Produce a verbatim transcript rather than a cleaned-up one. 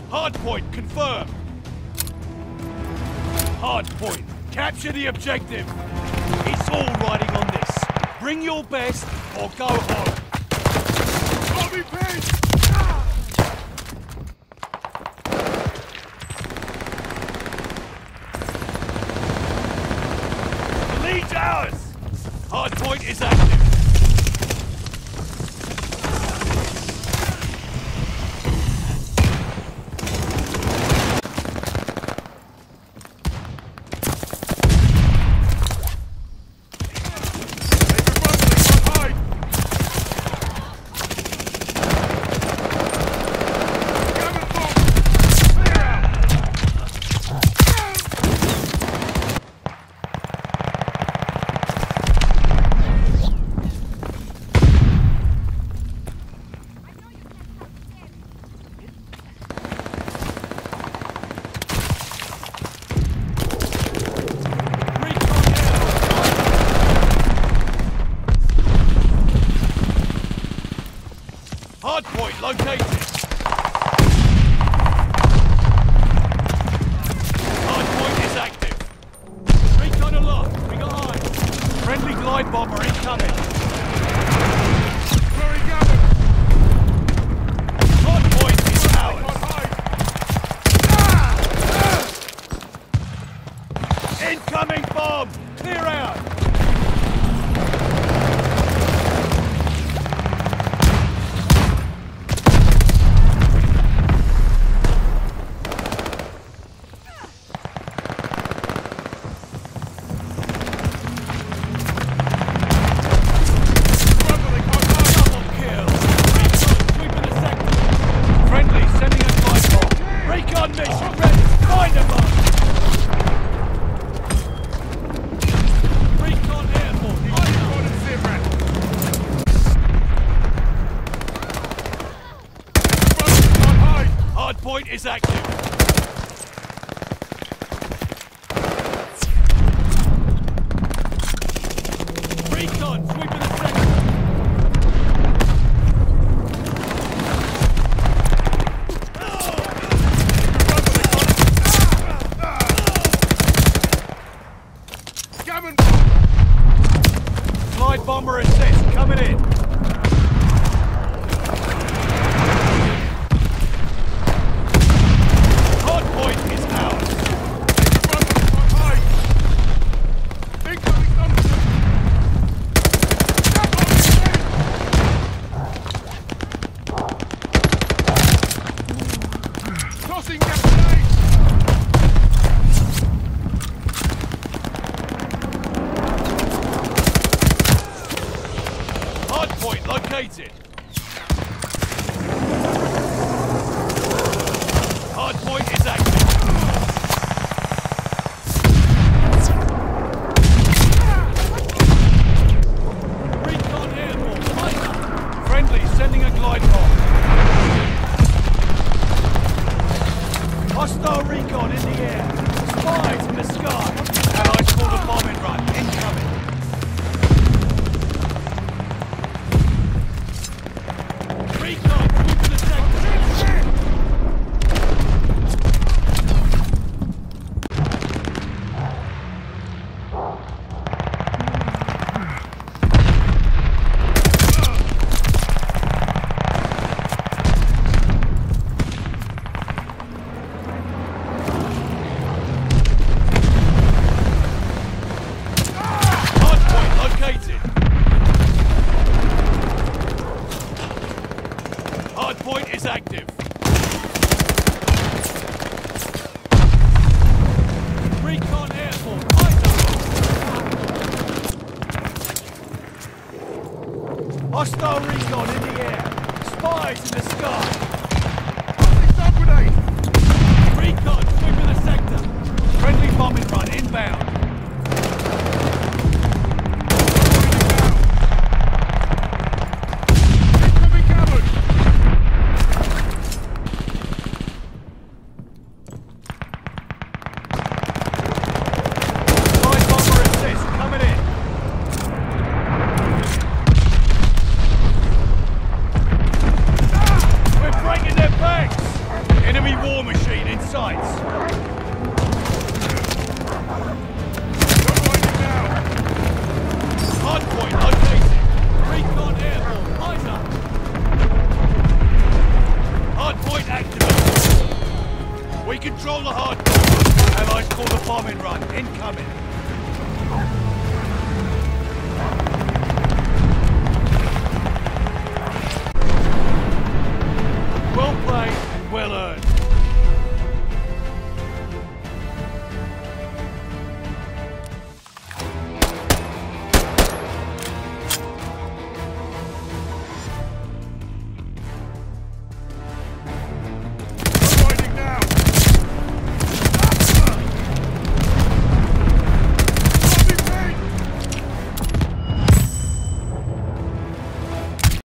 Hardpoint confirmed. Hardpoint, capture the objective. It's all riding on this. Bring your best or go home. Copy paste! The lead's ours! Hardpoint is active. Hardpoint located. Hardpoint is active. Recon aloft. We got eyes. Friendly glide bomber incoming. Where are you going? Hardpoint is ours. Ah! Incoming bomb. Clear out. Hardpoint is active. Recon, sweeping the sector. Glide bomber assist, coming in. Hardpoint located. Hardpoint is active. Recon airborne. Friendly sending a glide bomb. Hostile recon in the air. Spies in the sky. Allies called a bombing run. Incoming. Recon, move to the sector. We control the hard. Allies call the bombing run. Incoming. Well played and well earned.